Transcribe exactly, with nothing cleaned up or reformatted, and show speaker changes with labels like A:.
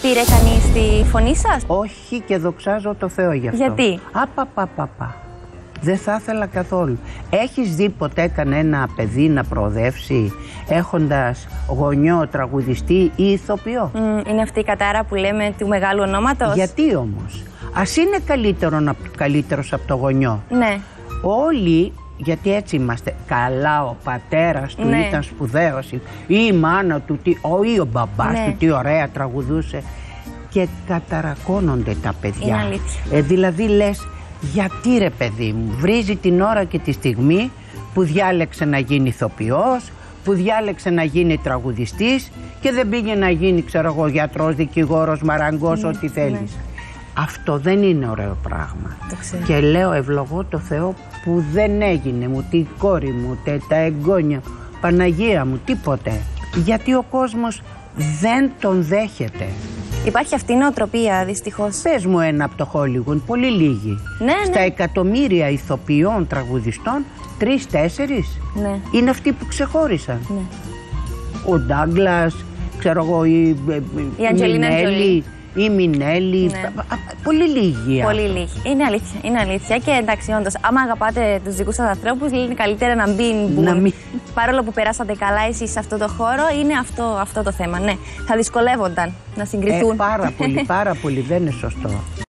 A: πήρε κανείς τη φωνή σας?
B: Όχι, και δοξάζω το Θεό γι' αυτό.
A: Γιατί?
B: Απαπαπαπα. Δεν θα ήθελα καθόλου. Έχεις δει ποτέ κανένα παιδί να προοδεύσει έχοντας γονιό, τραγουδιστή ή ηθοποιό?
A: Mm, είναι αυτή η κατάρα που λέμε του μεγάλου ονόματος.
B: Γιατί όμως? Ας είναι καλύτερο, καλύτερος από το γονιό.
A: Ναι.
B: Όλοι, γιατί έτσι είμαστε. Καλά, ο πατέρας του
A: ναι.
B: ήταν σπουδαίος, ή η μάνα του, τι, ή ο μπαμπάς ναι. του, τι ωραία τραγουδούσε. Και καταρακώνονται τα παιδιά.
A: Είναι αλήθεια.
B: Ε, δηλαδή λες, γιατί ρε παιδί μου, βρίζει την ώρα και τη στιγμή που διάλεξε να γίνει ηθοποιός, που διάλεξε να γίνει τραγουδιστής και δεν πήγε να γίνει, ξέρω εγώ, γιατρός, δικηγόρος, μαραγκός, ναι, ό,τι θέλεις. Ναι. Αυτό δεν είναι ωραίο πράγμα. Και λέω, ευλογώ το Θεό που δεν έγινε μου, τη κόρη μου, ούτε τα εγγόνια, Παναγία μου, τίποτε. Γιατί ο κόσμος δεν τον δέχεται.
A: Υπάρχει αυτή η νοοτροπία, δυστυχώς.
B: Πες μου ένα από το Hollywood, πολύ λίγοι.
A: Ναι,
B: Στα
A: ναι.
B: εκατομμύρια ηθοποιών, τραγουδιστών, τρεις-τέσσερις
A: ναι.
B: είναι αυτοί που ξεχώρισαν.
A: Ναι.
B: Ο Ντάγκλας, ξέρω εγώ, η,
A: η Αντζελίνα Τζολί.
B: Η Μινέλη,
A: ναι.
B: πολύ λίγοι.
A: Πολύ λίγοι. Είναι αλήθεια, είναι αλήθεια. Και εντάξει, όντως, άμα αγαπάτε τους δικούς σας ανθρώπους, είναι καλύτερα να μπει μπουν.
B: Μην...
A: Παρόλο που περάσατε καλά εσείς σε αυτό το χώρο, είναι αυτό, αυτό το θέμα. Ναι, θα δυσκολεύονταν να συγκριθούν.
B: Ε, πάρα πολύ, πάρα πολύ, δεν είναι σωστό.